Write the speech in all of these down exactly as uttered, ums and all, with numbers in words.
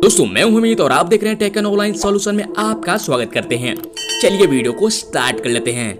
दोस्तों मैं हूं अमित और आप देख रहे हैं टेक एंड ऑनलाइन सॉल्यूशन में आपका स्वागत करते हैं। चलिए वीडियो को स्टार्ट कर लेते हैं।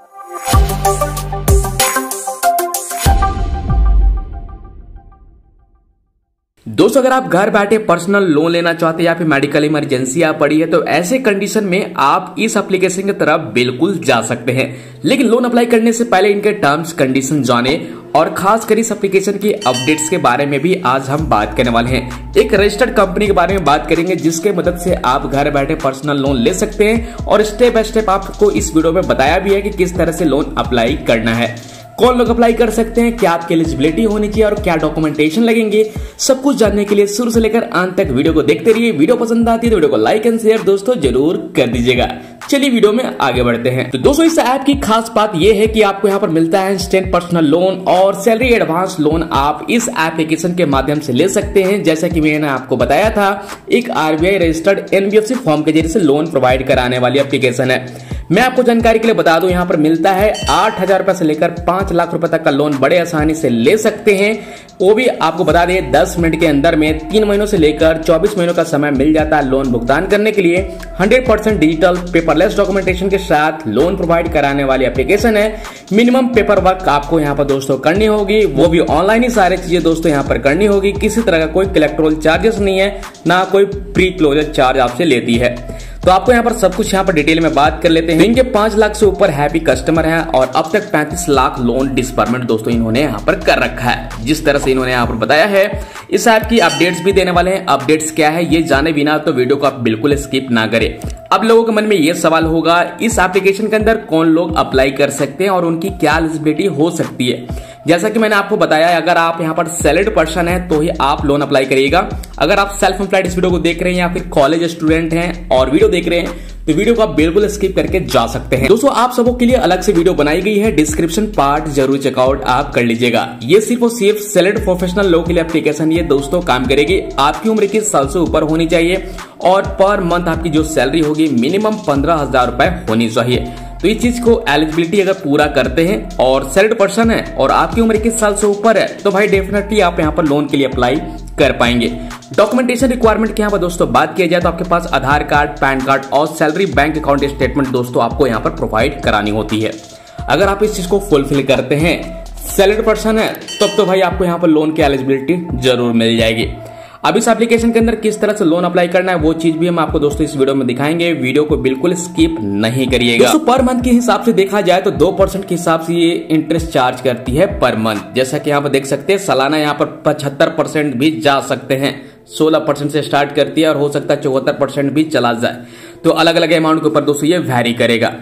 दोस्तों अगर आप घर बैठे पर्सनल लोन लेना चाहते हैं या फिर मेडिकल इमरजेंसी आ पड़ी है तो ऐसे कंडीशन में आप इस एप्लीकेशन की तरफ बिल्कुल जा सकते हैं। लेकिन लोन अप्लाई करने से पहले इनके टर्म्स कंडीशन जाने और खास कर इस एप्लीकेशन की अपडेट्स के बारे में भी आज हम बात करने वाले हैं। एक रजिस्टर्ड कंपनी के बारे में बात करेंगे जिसके मदद से आप घर बैठे पर्सनल लोन ले सकते हैं और स्टेप बाय स्टेप आपको इस वीडियो में बताया भी है कि किस तरह से लोन अप्लाई करना है, कौन लोग अप्लाई कर सकते हैं, क्या आपकी एलिजिबिलिटी होनी चाहिए और क्या डॉक्यूमेंटेशन लगेंगे। सब कुछ जानने के लिए शुरू से लेकर अंत तक वीडियो को देखते रहिए। वीडियो पसंद आती है तो वीडियो को लाइक एंड शेयर दोस्तों जरूर कर दीजिएगा। चलिए वीडियो में आगे बढ़ते हैं। तो दोस्तों इस ऐप की खास बात यह है कि आपको यहाँ पर मिलता है इंस्टेंट पर्सनल लोन और सैलरी एडवांस लोन आप इस एप्लीकेशन के माध्यम से ले सकते हैं। जैसा कि मैंने आपको बताया था, एक आरबीआई रजिस्टर्ड एनबीएफसी फॉर्म के जरिए से लोन प्रोवाइड कराने वाली एप्लीकेशन है। मैं आपको जानकारी के लिए बता दूं, यहाँ पर मिलता है आठ हजार रुपए से लेकर पांच लाख रुपए तक का लोन बड़े आसानी से ले सकते हैं। वो भी आपको बता दें दस मिनट के अंदर में तीन महीनों से लेकर चौबीस महीनों का समय मिल जाता है लोन भुगतान करने के लिए। Hundred percent digital paperless documentation के साथ लोन प्रोवाइड कराने वाली एप्लीकेशन है। मिनिमम पेपर वर्क आपको यहाँ पर दोस्तों करनी होगी, वो भी ऑनलाइन ही सारी चीजें दोस्तों यहाँ पर करनी होगी। किसी तरह का कोई कलेक्टोरल चार्जेस नहीं है, ना कोई प्री क्लोजर चार्ज आपसे लेती है। तो आपको यहाँ पर सब कुछ यहाँ पर डिटेल में बात कर लेते हैं। इनके पांच लाख से ऊपर हैप्पी कस्टमर हैं और अब तक पैंतीस लाख लोन डिस्बर्समेंट दोस्तों इन्होंने यहाँ पर कर रखा है। जिस तरह से इन्होंने यहाँ पर बताया है, इस ऐप की अपडेट्स भी देने वाले हैं। अपडेट्स क्या है ये जाने बिना तो वीडियो को आप बिल्कुल स्किप ना करें। अब लोगों के मन में ये सवाल होगा, इस एप्लीकेशन के अंदर कौन लोग अप्लाई कर सकते हैं और उनकी क्या एलिजिबिलिटी हो सकती है। जैसा कि मैंने आपको बताया, अगर आप यहाँ पर सैलरीड पर्सन है तो ही आप लोन अप्लाई करिएगा। अगर आप सेल्फ एम्प्लॉयड इस वीडियो को देख रहे हैं या फिर कॉलेज स्टूडेंट हैं और वीडियो देख रहे हैं तो वीडियो को आप बिल्कुल स्किप करके जा सकते हैं। दोस्तों आप सबों के लिए अलग से वीडियो बनाई गई है, डिस्क्रिप्शन पार्ट जरूर चेकआउट आप कर लीजिएगा। ये सिर्फ और सिर्फ सैलरीड प्रोफेशनल लोगों के लिए एप्लीकेशन ये दोस्तों काम करेगी। आपकी उम्र इक्कीस साल से ऊपर होनी चाहिए और पर मंथ आपकी जो सैलरी होगी मिनिमम पंद्रह हजार रुपए होनी चाहिए। तो इस चीज को एलिजिबिलिटी अगर पूरा करते हैं और सैलरीड पर्सन है और आपकी उम्र इक्कीस साल से ऊपर है तो भाई डेफिनेटली आप यहाँ पर लोन के लिए अप्लाई कर पाएंगे। डॉक्यूमेंटेशन रिक्वायरमेंट की यहाँ पर दोस्तों बात किया जाए तो आपके पास आधार कार्ड, पैन कार्ड और सैलरी बैंक अकाउंट स्टेटमेंट दोस्तों आपको यहाँ पर प्रोवाइड करानी होती है। अगर आप इस चीज को फुलफिल करते हैं, सैलरीड पर्सन है तब तो भाई आपको यहाँ पर लोन की एलिजिबिलिटी जरूर मिल जाएगी। अब इस एप्लीकेशन के अंदर किस तरह से लोन अप्लाई करना है वो चीज भी हम आपको दोस्तों इस वीडियो में दिखाएंगे। वीडियो को बिल्कुल स्किप नहीं करिएगा। दोस्तों पर मंथ के हिसाब से देखा जाए तो दो परसेंट के हिसाब से ये इंटरेस्ट चार्ज करती है पर मंथ। जैसा कि यहाँ पर देख सकते हैं सालाना यहाँ पर पचहत्तर परसेंट भी जा सकते हैं। सोलह परसेंट से स्टार्ट करती है और हो सकता है चौहत्तर परसेंट भी चला जाए। तो अलग अलग अमाउंट के ऊपर दोस्तों ये वैरी करेगा।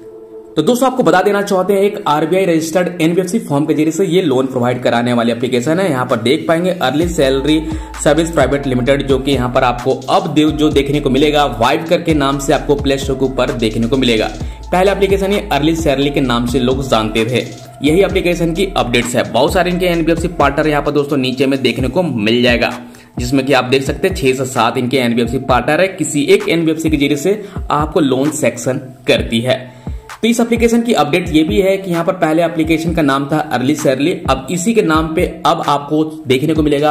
तो दोस्तों आपको बता देना चाहते हैं, एक आरबीआई रजिस्टर्ड एनबीएफसी फॉर्म के जरिए से ये लोन प्रोवाइड कराने वाली एप्लीकेशन है। यहाँ पर देख पाएंगे Early Salary Service Private Limited, जो कि यहाँ पर आपको अब जो देखने को मिलेगा वाइब करके नाम से आपको प्ले स्टोर के ऊपर देखने को मिलेगा। पहले एप्लीकेशन ये अर्ली सैलरी के नाम से लोग जानते थे। यही एप्लीकेशन की अपडेट्स है। बहुत सारे इनके एनबीएफसी पार्टनर यहाँ पर दोस्तों नीचे में देखने को मिल जाएगा, जिसमें कि आप देख सकते हैं छह से सात इनके एनबीएफसी पार्टनर है। किसी एक एनबीएफसी के जरिए से आपको लोन सेक्शन करती है। तो इस एप्लीकेशन की अपडेट ये भी है कि यहाँ पर पहले एप्लीकेशन का नाम था अर्ली सैलरी, अब इसी के नाम पे अब आपको देखने को मिलेगा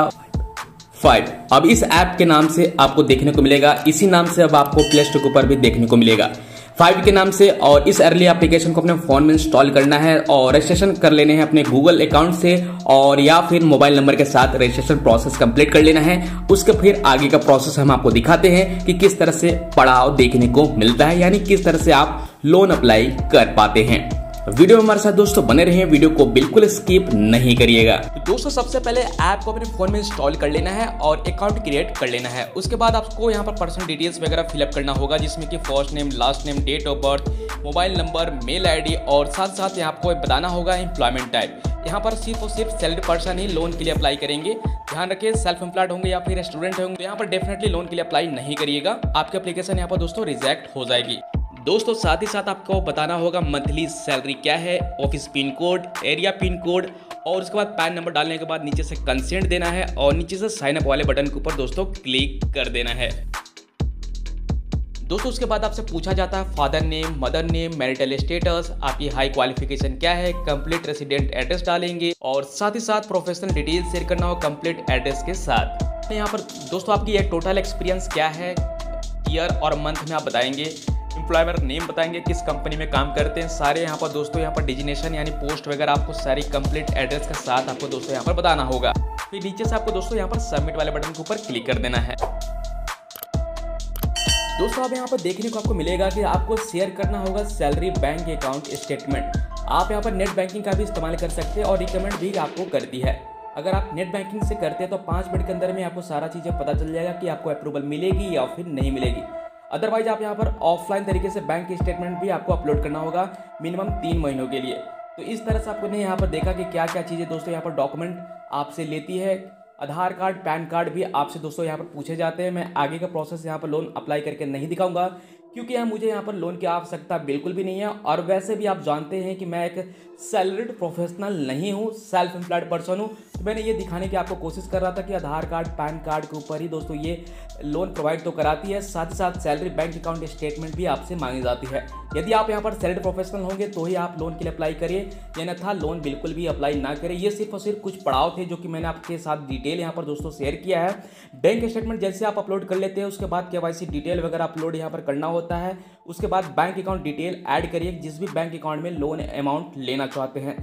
फाइव। अब इस ऐप के नाम से आपको देखने को मिलेगा, इसी नाम से अब आपको प्ले स्टोर के ऊपर भी देखने को मिलेगा फाइव के नाम से। और इस अर्ली एप्लीकेशन को अपने फोन में इंस्टॉल करना है और रजिस्ट्रेशन कर लेने हैं अपने गूगल अकाउंट से और या फिर मोबाइल नंबर के साथ रजिस्ट्रेशन प्रोसेस कंप्लीट कर लेना है। उसके फिर आगे का प्रोसेस हम आपको दिखाते हैं कि किस तरह से पड़ाव देखने को मिलता है, यानी किस तरह से आप लोन अप्लाई कर पाते हैं। वीडियो में हमारे साथ दोस्तों बने रहिए, वीडियो को बिल्कुल स्किप नहीं करिएगा। तो दोस्तों सबसे पहले ऐप को अपने फोन में इंस्टॉल कर लेना है और अकाउंट क्रिएट कर लेना है। उसके बाद आपको यहाँ पर पर्सनल डिटेल्स वगैरह फिलअप करना होगा, जिसमें कि first name, last name, date of birth, mobile number, mail ID और साथ साथ यहाँ आपको बताना होगा एम्प्लॉयमेंट टाइप। यहाँ पर सिर्फ और सिर्फ सैलरी पर्सन ही लोन के लिए अप्लाई करेंगे। ध्यान रखें, सेल्फ एम्प्लॉयड होंगे या फिर स्टूडेंट होंगे तो यहाँ पर डेफिनेटली लोन के लिए अप्लाई नहीं करिएगा। आपकी एप्लीकेशन यहाँ पर दोस्तों रिजेक्ट हो जाएगी। दोस्तों साथ ही साथ आपको बताना होगा मंथली सैलरी क्या है, office pin code, area pin code और उसके बाद पैन नंबर डालने के बाद नीचे से कंसेंट देना है और नीचे से साइन अप वाले बटन के ऊपर दोस्तों क्लिक कर देना है। दोस्तों उसके बाद आपसे पूछा जाता है father name, mother name, marital status, आपकी हाई क्वालिफिकेशन क्या है, कंप्लीट रेसिडेंट एड्रेस डालेंगे और साथ ही साथ प्रोफेशनल डिटेल्स शेयर करना हो कंप्लीट एड्रेस के साथ। यहाँ पर दोस्तों आपकी ये टोटल एक्सपीरियंस क्या है, ईयर और मंथ में आप बताएंगे, एम्प्लॉयर नेम बताएंगे, किस कंपनी में काम करते हैं, सारे यहाँ पर दोस्तों यहाँ पर डिजिग्नेशन यानी पोस्ट वगैरह आपको सारी कंप्लीट एड्रेस के साथ आपको दोस्तों यहाँ पर बताना होगा। फिर नीचे से आपको दोस्तों यहाँ पर सबमिट वाले बटन के ऊपर क्लिक कर देना है। दोस्तों अब यहाँ पर देखने को आपको मिलेगा कि आपको शेयर करना होगा सैलरी बैंक अकाउंट स्टेटमेंट। आप यहाँ पर नेट बैंकिंग का भी इस्तेमाल कर सकते हैं और रिकमेंड भी आपको करती है। अगर आप नेट बैंकिंग से करते हैं तो पाँच मिनट के अंदर में आपको सारा चीज़ें पता चल जाएगा कि आपको अप्रूवल मिलेगी या फिर नहीं मिलेगी। अदरवाइज आप यहाँ पर ऑफलाइन तरीके से बैंक स्टेटमेंट भी आपको अपलोड करना होगा मिनिमम तीन महीनों के लिए। तो इस तरह से आपने यहाँ पर देखा कि क्या क्या चीज़ें दोस्तों यहाँ पर डॉक्यूमेंट आपसे लेती है। आधार कार्ड, पैन कार्ड भी आपसे दोस्तों यहाँ पर पूछे जाते हैं। मैं आगे का प्रोसेस यहाँ पर लोन अप्लाई करके नहीं दिखाऊंगा क्योंकि यहाँ मुझे यहाँ पर लोन की आवश्यकता बिल्कुल भी नहीं है। और वैसे भी आप जानते हैं कि मैं एक सैलरीड प्रोफेशनल नहीं हूँ, सेल्फ एम्प्लॉयड पर्सन हूँ। तो मैंने ये दिखाने की आपको कोशिश कर रहा था कि आधार कार्ड, पैन कार्ड के ऊपर ही दोस्तों ये लोन प्रोवाइड तो कराती है, साथ ही साथ सैलरी बैंक अकाउंट स्टेटमेंट भी आपसे मांगी जाती है। यदि आप यहाँ पर सैलरीड प्रोफेशनल होंगे तो ही आप लोन के लिए अप्लाई करिए, अन्यथा लोन बिल्कुल भी अप्लाई ना करें। ये सिर्फ और सिर्फ कुछ पड़ाव थे जो कि मैंने आपके साथ डिटेल यहाँ पर दोस्तों शेयर किया है। बैंक स्टेटमेंट जैसे आप अपलोड कर लेते हैं उसके बाद केवाईसी डिटेल वगैरह अपलोड यहाँ पर करना होता है। उसके बाद बैंक अकाउंट डिटेल ऐड करिए जिस भी बैंक अकाउंट में लोन अमाउंट लेना चाहते हैं।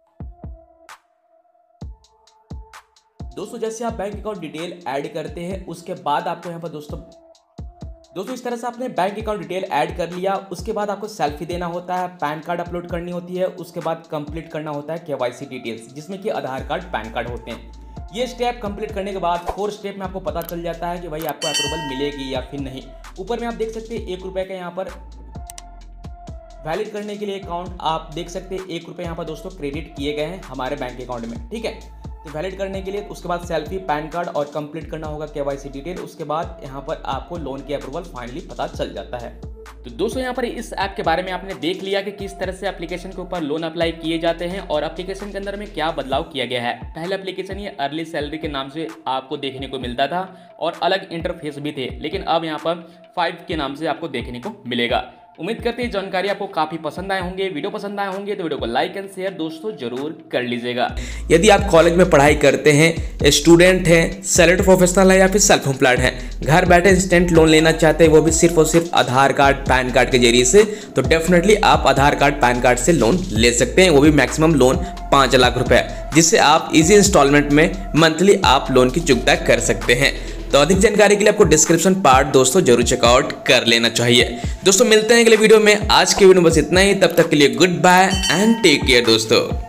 दोस्तों जैसे आप बैंक अकाउंट डिटेल ऐड करते हैं उसके बाद आपको यहाँ पर दोस्तों दोस्तों इस तरह से आपने बैंक अकाउंट डिटेल ऐड कर लिया। उसके बाद आपको सेल्फी देना होता है, पैन कार्ड अपलोड करनी होती है, उसके बाद कंप्लीट करना होता है केवाईसी डिटेल्स जिसमें कि आधार कार्ड, पैन कार्ड होते हैं। ये स्टेप कंप्लीट करने के बाद फोर स्टेप में आपको पता चल जाता है कि भाई आपको अप्रूवल मिलेगी या फिर नहीं। ऊपर में आप देख सकते हैं एक रुपये का यहाँ पर वैलिड करने के लिए अकाउंट आप देख सकते हैं एक रुपये यहाँ पर दोस्तों क्रेडिट किए गए हैं हमारे बैंक अकाउंट में। ठीक है, तो वैलिड करने के लिए उसके बाद सेल्फी, पैन कार्ड और कंप्लीट करना होगा केवाईसी डिटेल। उसके बाद यहाँ पर आपको लोन की अप्रूवल फाइनली पता चल जाता है। तो दोस्तों यहाँ पर इस ऐप के बारे में आपने देख लिया कि किस तरह से एप्लीकेशन के ऊपर लोन अप्लाई किए जाते हैं और एप्लीकेशन के अंदर में क्या बदलाव किया गया है। पहले एप्लीकेशन ये अर्ली सैलरी के नाम से आपको देखने को मिलता था और अलग इंटरफेस भी थे, लेकिन अब यहाँ पर फाइव के नाम से आपको देखने को मिलेगा। उम्मीद करते हैं जानकारी आपको काफ़ी पसंद आए होंगे। वीडियो पसंद आए होंगे तो वीडियो को लाइक एंड शेयर दोस्तों जरूर कर लीजिएगा। यदि आप कॉलेज में पढ़ाई करते हैं, स्टूडेंट हैं, सैलरीड प्रोफेशनल है या फिर सेल्फ एम्प्लॉयड हैं, घर बैठे इंस्टेंट लोन लेना चाहते हैं वो भी सिर्फ और सिर्फ आधार कार्ड, पैन कार्ड के जरिए से, तो डेफिनेटली आप आधार कार्ड, पैन कार्ड से लोन ले सकते हैं, वो भी मैक्सिमम लोन पाँच लाख रुपए, जिससे आप इजी इंस्टॉलमेंट में मंथली आप लोन की चुकता कर सकते हैं। तो अधिक जानकारी के लिए आपको डिस्क्रिप्शन पार्ट दोस्तों जरूर चेकआउट कर लेना चाहिए। दोस्तों मिलते हैं अगले वीडियो में। आज के वीडियो में बस इतना ही, तब तक के लिए good bye and take care दोस्तों।